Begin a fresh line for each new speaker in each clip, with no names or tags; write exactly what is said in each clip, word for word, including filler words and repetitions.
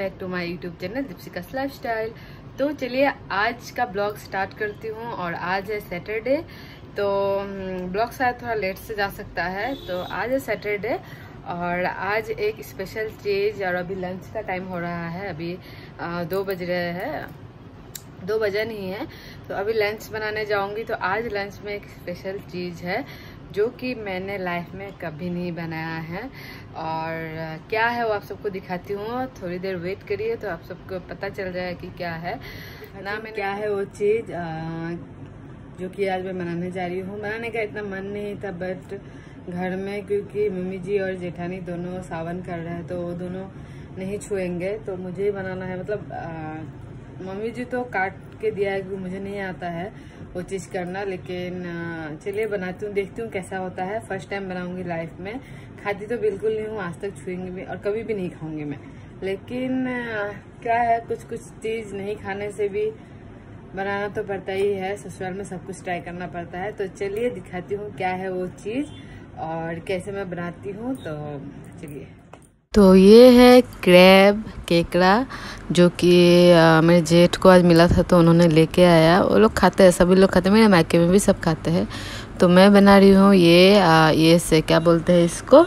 Back to my YouTube channel Deepshikha's lifestyle. तो चलिए आज का ब्लॉग स्टार्ट करती हूँ। और आज है सैटरडे, तो ब्लॉग शायद थोड़ा लेट से जा सकता है। तो आज है सैटरडे और आज एक स्पेशल चीज़, और अभी लंच का टाइम हो रहा है। अभी आ, दो बज रहे हैं, दो बजा नहीं है, तो अभी लंच बनाने जाऊंगी। तो आज लंच में एक स्पेशल चीज़ है जो कि मैंने लाइफ में कभी नहीं बनाया है, और क्या है वो आप सबको दिखाती हूँ। थोड़ी देर वेट करिए तो आप सबको पता चल जाएगा कि क्या है ना। मैं क्या है वो चीज़ जो कि आज मैं बनाने जा रही हूँ। बनाने का इतना मन नहीं था, बट घर में क्योंकि मम्मी जी और जेठानी दोनों सावन कर रहे हैं तो वो दोनों नहीं छुएंगे, तो मुझे ही बनाना है। मतलब आ, मम्मी जी तो काट के दिया है क्योंकि मुझे नहीं आता है वो चीज़ करना, लेकिन चलिए बनाती हूँ, देखती हूँ कैसा होता है। फर्स्ट टाइम बनाऊंगी लाइफ में। खाती तो बिल्कुल नहीं हूँ, आज तक छुएंगी भी और कभी भी नहीं खाऊंगी मैं। लेकिन क्या है, कुछ कुछ चीज़ नहीं खाने से भी बनाना तो पड़ता ही है। ससुराल में सब कुछ ट्राई करना पड़ता है। तो चलिए दिखाती हूँ क्या है वो चीज़ और कैसे मैं बनाती हूँ। तो चलिए। तो ये है क्रैब केकड़ा, जो कि मेरे जेठ को आज मिला था तो उन्होंने लेके आया। वो लोग खाते हैं, सभी लोग खाते हैं, मेरे मायके में भी सब खाते हैं। तो मैं बना रही हूँ ये आ, ये से क्या बोलते हैं इसको,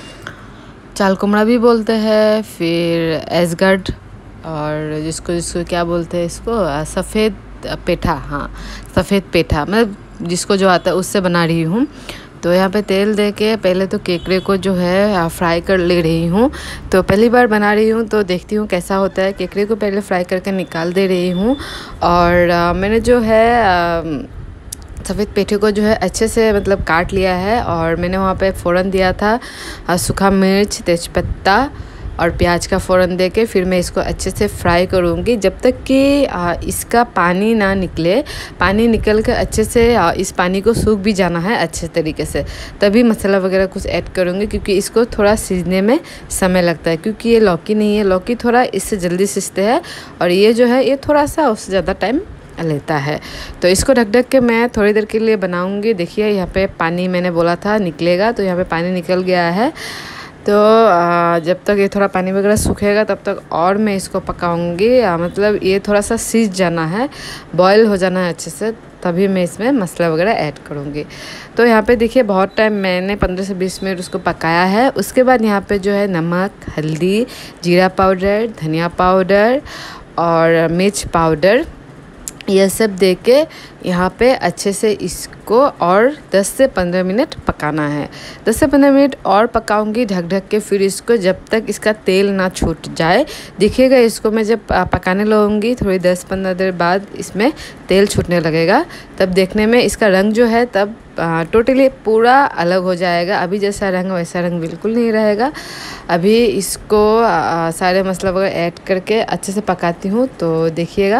चाल कुमड़ा भी बोलते हैं, फिर एसगढ़, और जिसको जिसको क्या बोलते हैं इसको सफ़ेद पेठा। हाँ, सफ़ेद पेठा, मतलब जिसको जो आता है उससे बना रही हूँ। तो यहाँ पे तेल दे के पहले तो केकड़े को जो है फ्राई कर ले रही हूँ। तो पहली बार बना रही हूँ तो देखती हूँ कैसा होता है। केकड़े को पहले फ्राई करके निकाल दे रही हूँ, और आ, मैंने जो है सफ़ेद पेठे को जो है अच्छे से मतलब काट लिया है। और मैंने वहाँ पे फ़ौरन दिया था सूखा मिर्च, तेज़पत्ता और प्याज का फ़ौरन दे के फिर मैं इसको अच्छे से फ्राई करूँगी जब तक कि इसका पानी ना निकले। पानी निकल कर अच्छे से इस पानी को सूख भी जाना है अच्छे तरीके से, तभी मसाला वगैरह कुछ ऐड करूँगी, क्योंकि इसको थोड़ा सीजने में समय लगता है। क्योंकि ये लौकी नहीं है, लौकी थोड़ा इससे जल्दी सीजते हैं, और ये जो है ये थोड़ा सा उससे ज़्यादा टाइम लेता है। तो इसको ढक ढक के मैं थोड़ी देर के लिए बनाऊँगी। देखिए यहाँ पे पानी मैंने बोला था निकलेगा, तो यहाँ पे पानी निकल गया है। तो जब तक ये थोड़ा पानी वगैरह सूखेगा तब तक और मैं इसको पकाऊंगी। मतलब ये थोड़ा सा सीज जाना है, बॉयल हो जाना है अच्छे से, तभी मैं इसमें मसाला वगैरह ऐड करूँगी। तो यहाँ पे देखिए बहुत टाइम मैंने पंद्रह से बीस मिनट उसको पकाया है। उसके बाद यहाँ पे जो है नमक, हल्दी, जीरा पाउडर, धनिया पाउडर और मिर्च पाउडर, यह सब दे के यहाँ पे अच्छे से इसको और दस से पंद्रह मिनट पकाना है। दस से पंद्रह मिनट और पकाऊंगी ढक ढक के, फिर इसको जब तक इसका तेल ना छूट जाए। देखिएगा इसको मैं जब पकाने लगूंगी थोड़ी दस पंद्रह देर बाद इसमें तेल छूटने लगेगा, तब देखने में इसका रंग जो है तब टोटली पूरा अलग हो जाएगा। अभी जैसा रंग वैसा रंग बिल्कुल नहीं रहेगा। अभी इसको आ, सारे मसाला वगैरह ऐड करके अच्छे से पकाती हूँ। तो देखिएगा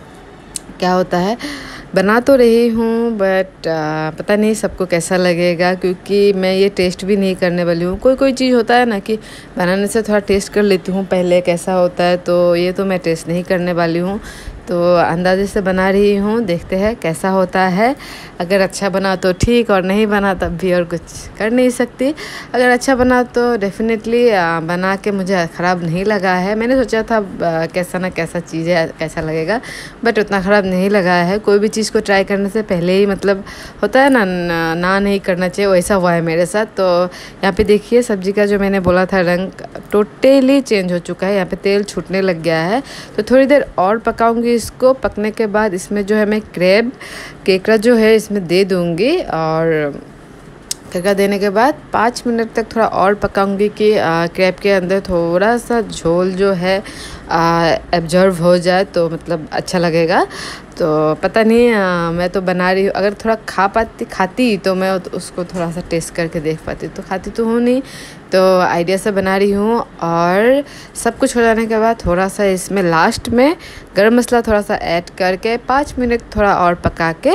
क्या होता है। बना तो रही हूँ, बट पता नहीं सबको कैसा लगेगा, क्योंकि मैं ये टेस्ट भी नहीं करने वाली हूँ। कोई कोई चीज़ होता है ना कि बनाने से थोड़ा टेस्ट कर लेती हूँ पहले कैसा होता है, तो ये तो मैं टेस्ट नहीं करने वाली हूँ। तो अंदाजे से बना रही हूँ, देखते हैं कैसा होता है। अगर अच्छा बना तो ठीक, और नहीं बना तब भी और कुछ कर नहीं सकती। अगर अच्छा बना तो डेफिनेटली बना के मुझे ख़राब नहीं लगा है। मैंने सोचा था कैसा ना कैसा चीज़ है, कैसा लगेगा, बट उतना ख़राब नहीं लगा है। कोई भी चीज़ को ट्राई करने से पहले ही मतलब होता है ना ना नहीं करना चाहिए, वैसा हुआ है मेरे साथ। तो यहाँ पे देखिए सब्ज़ी का जो मैंने बोला था रंग टोटली चेंज हो चुका है। यहाँ पे तेल छूटने लग गया है। तो थोड़ी देर और पकाऊंगी इसको। पकने के बाद इसमें जो है मैं क्रैब केकड़ा जो है इसमें दे दूंगी, और केकड़ा देने के बाद पाँच मिनट तक थोड़ा और पकाऊंगी कि क्रैब के अंदर थोड़ा सा झोल जो है एब्जॉर्व हो जाए, तो मतलब अच्छा लगेगा। तो पता नहीं आ, मैं तो बना रही हूँ। अगर थोड़ा खा पाती खाती तो मैं उसको थोड़ा सा टेस्ट करके देख पाती, तो खाती तो हूँ नहीं, तो आइडिया से बना रही हूँ। और सब कुछ हो जाने के बाद थोड़ा सा इसमें लास्ट में गरम मसाला थोड़ा सा ऐड करके पाँच मिनट थोड़ा और पका के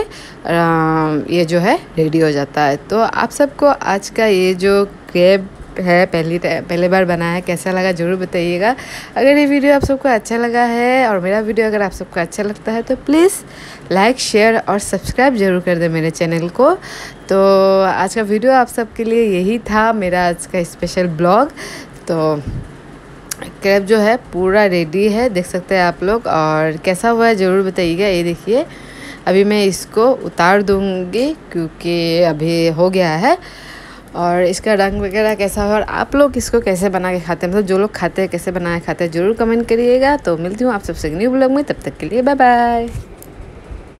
आ, ये जो है रेडी हो जाता है। तो आप सबको आज का ये जो क्रैब है पहली पहले बार बनाया है, कैसा लगा ज़रूर बताइएगा। अगर ये वीडियो आप सबको अच्छा लगा है और मेरा वीडियो अगर आप सबको अच्छा लगता है तो प्लीज़ लाइक, शेयर और सब्सक्राइब ज़रूर कर दें मेरे चैनल को। तो आज का वीडियो आप सबके लिए यही था, मेरा आज का स्पेशल ब्लॉग। तो क्रैब जो है पूरा रेडी है, देख सकते हैं आप लोग। और कैसा हुआ है ज़रूर बताइएगा। ये देखिए अभी मैं इसको उतार दूँगी क्योंकि अभी हो गया है। और इसका रंग वगैरह कैसा है और आप लोग इसको कैसे बना के खाते हैं, मतलब जो लोग खाते हैं कैसे बना के खाते हैं ज़रूर कमेंट करिएगा। तो मिलती हूँ आप सबसे न्यू ब्लॉग में, तब तक के लिए बाय बाय।